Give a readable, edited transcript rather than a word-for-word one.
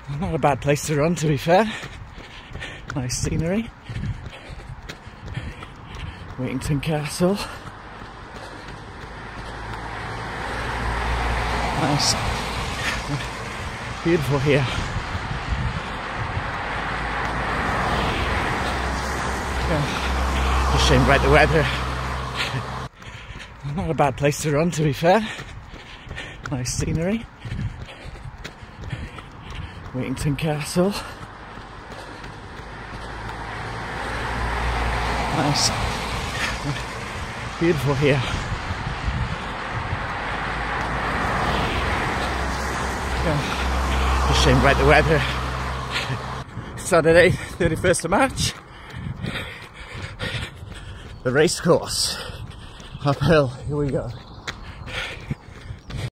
Not a bad place to run, to be fair. Nice scenery. Wellington Castle. Nice. Beautiful here. Yeah. A shame about the weather. Not a bad place to run, to be fair. Nice scenery. Wellington Castle. Nice. Beautiful here. Yeah. A shame about the weather. Saturday, 31st of March. The race course. Uphill. Here we go.